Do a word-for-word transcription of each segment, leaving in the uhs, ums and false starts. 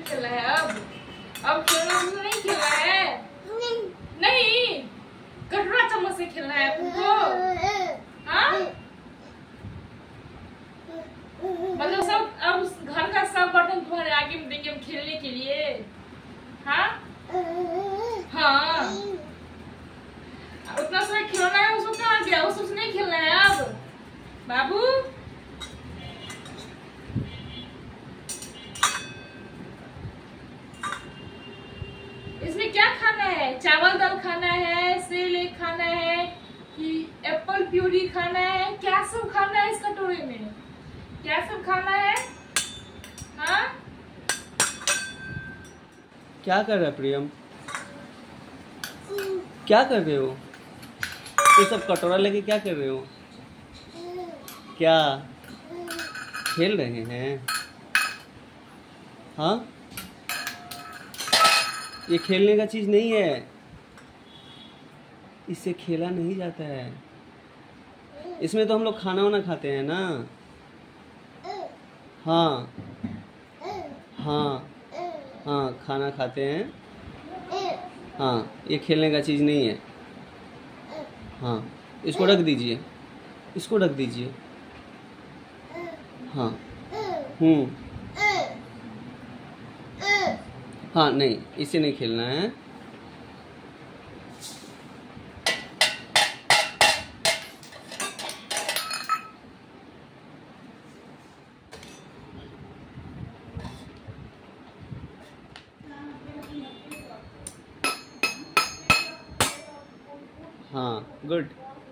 खेलना है अब अब खिलौना से नहीं खेलना है। नहीं, नहीं। कटोरा चम्मच से खेलना है तुमको। हाँ मतलब सब अब घर का सब बर्तन तुम्हारे आगे में देंगे हम खेलने के लिए। हाँ हाँ उतना समय खिलौना है उसको कहाँ गया, उससे नहीं खेलना है अब बाबू। इसमें क्या खाना है, चावल दाल खाना है, सेल खाना है कि एप्पल प्यूरी खाना है, क्या सब खाना है इस कटोरे में, क्या सब खाना है। हाँ क्या कर रहा है प्रियम, क्या कर रहे हो, ये सब कटोरा लेके क्या कर रहे हो, क्या खेल रहे हैं। हाँ ये खेलने का चीज नहीं है, इससे खेला नहीं जाता है। इसमें तो हम लोग खाना वाना खाते हैं ना। हाँ हाँ हाँ खाना खाते हैं। हाँ ये खेलने का चीज़ नहीं है। हाँ इसको रख दीजिए, इसको रख दीजिए। हाँ हम्म हाँ नहीं इससे नहीं खेलना है। हाँ गुड।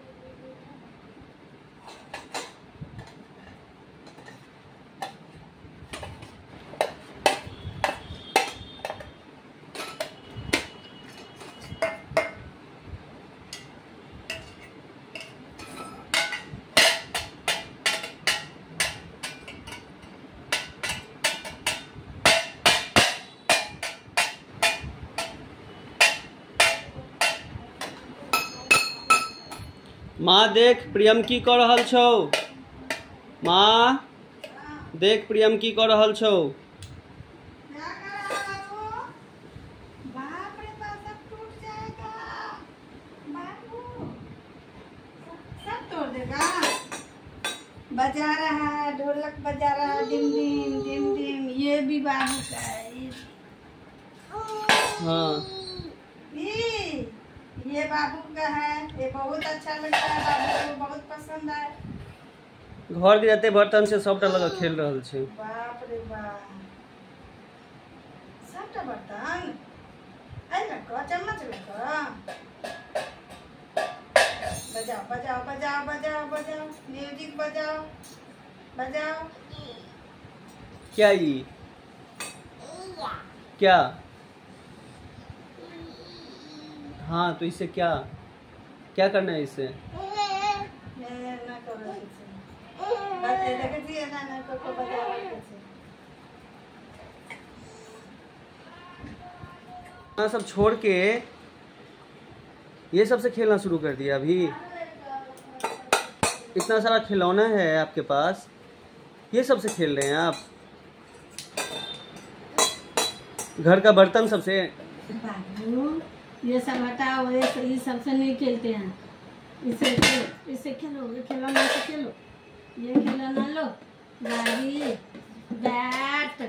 माँ देख प्रियम की कर रहल छौ, माँ देख प्रियम की कर रहल छौ। बाप रे बाप सब टूट जाएगा बाबू, सब तोड़ देगा। बजा रहा है ढोलक बजा रहा है डिम डिम डिम डिम, ये भी बाबू का है। ये हाँ ये ये बाबू का है, ये बहुत अच्छा लगता है बाबू को, बहुत पसंद है। घर के जाते बर्तन से सबटा लगा खेल रहल छै। बाप रे बाप सबटा बर्तन आई लको चम्मच लको। बजाओ बजाओ बजाओ बजाओ बजाओ म्यूजिक बजाओ बजाओ। क्या ये क्या, हाँ तो इससे क्या क्या करना है इससे। हाँ सब छोड़ के ये सब से खेलना शुरू कर दिया। अभी इतना सारा खिलौना है आपके पास, ये सब से खेल रहे हैं आप। घर का बर्तन सबसे। बाबू ये सब हटाओ, ये ये सबसे नहीं खेलते हैं। इससे खेलो, इससे खेलो, ये खिलौना से खेलो, ये खिलौना लो, गाड़ी बैट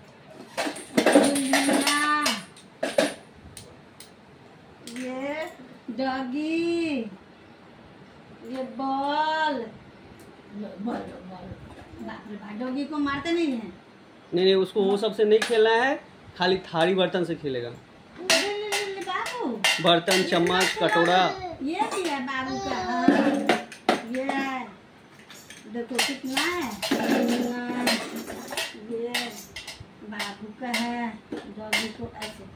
ये डॉगी, ये बॉल बॉल बॉल। बाप रे बाप डॉगी को मारते नहीं है। नहीं नहीं उसको वो सबसे नहीं खेलना है, खाली थाली बर्तन से खेलेगा। बाबू बर्तन चम्मच कटोरा ये भी है बाबू का। हाँ ये देखो कितना है, ये बाबू का है। डॉगी को ऐसे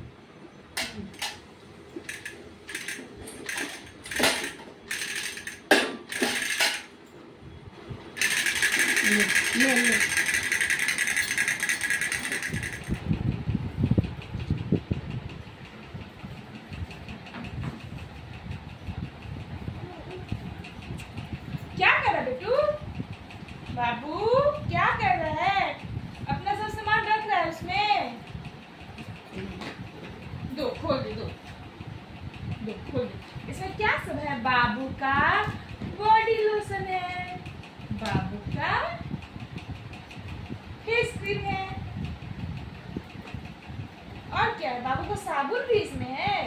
ले ले ले। क्या कर रहा है बेटू, बाबू क्या कर रहा है, अपना सब सामान रख रहा है उसमें। खोल दे, दो दो खोल दे। इसमें क्या सब है? बाबू का बॉडी लोशन है, बाबू का फेस क्रीम है, और क्या है? बाबू का साबुन भी इसमें है।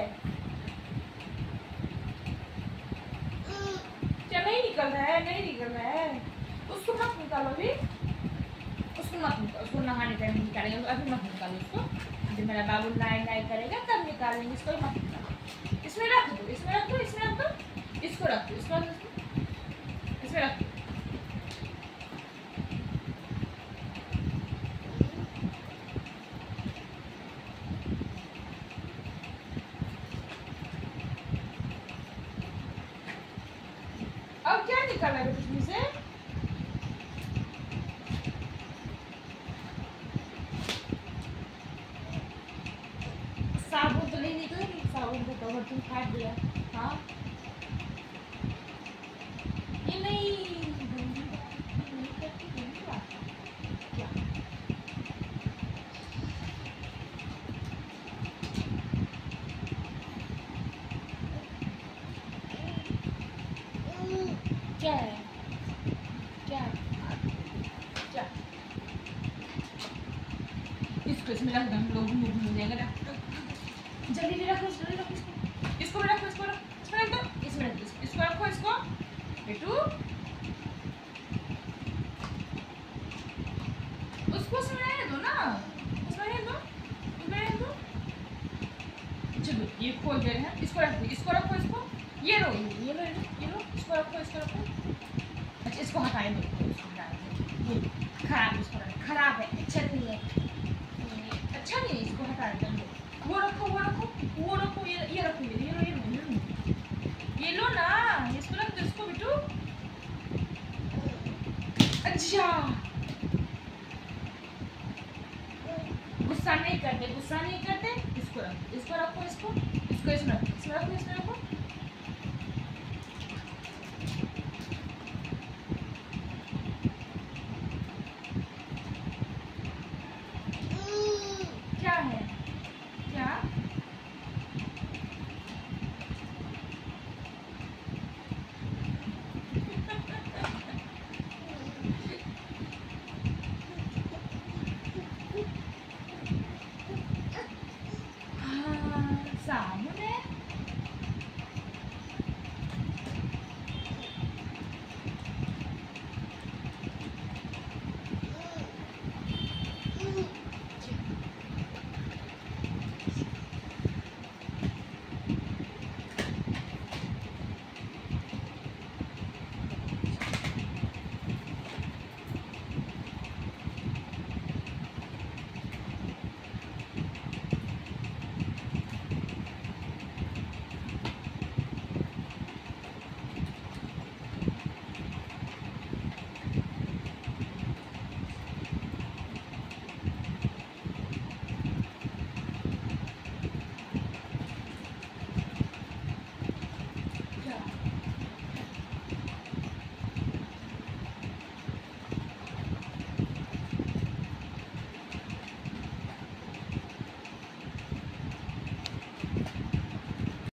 क्या नहीं निकल रहा है? नहीं निकल रहा है, उसको मत निकालो अभी, उसको मत निकालो, उसको नहाने टाइम निकालेंगे, अभी मत निकालो उसको। जब मेरा बाबू नहाए नहाए करेगा तब निकालेंगे, इसको मत निकालो। इसमें रख दो, इसमें रख दो, इसमें रख दो, इसको रख दो, इसको रख दो, इसमें रख दो। अब क्या निकाल रहा है इसमें से? साबुन तो नहीं निकलेगी, साबुन को कवर तुम काट दिया। हाँ ये नहीं, क्या? क्या है? क्या क्या? इसको इसमें रख दो, हम लोग मुंह में जाएगा। रख जल्दी रखो, जल्दी रखो इसको, इसको भी रखो, इसको रखो, इसमें रख दो, इसमें रख दो, इसको रखो, इसको बेटू, उसको उसमें रहने दो ना, उसमें रहने दो, उसमें रहने दो। चलो ये खोल दे रहे हैं, इसको रख दो, इसको रखो, इसको ये लो, ये लो, ये लो, इसको रखो, इसको रखो। अच्छा इसको हटाए दो, इसको हटाए दो, ये खराब, इसको खराब है, अच्छा नहीं है, अच्छा नहीं है, इसको हटा दो। वो रखो, वो रखो, वो रखो, ये ये रखो, ये ये लो, ये लो, ये लो, ये लो ना, इसको रख दो, इसको बेटू। अच्छा गुस्सा नहीं करते, गुस्सा नहीं करते, इसको रखो, इसको रखो, इसको इसको इसमें रखो, इसमें रखो, इसमें रखो।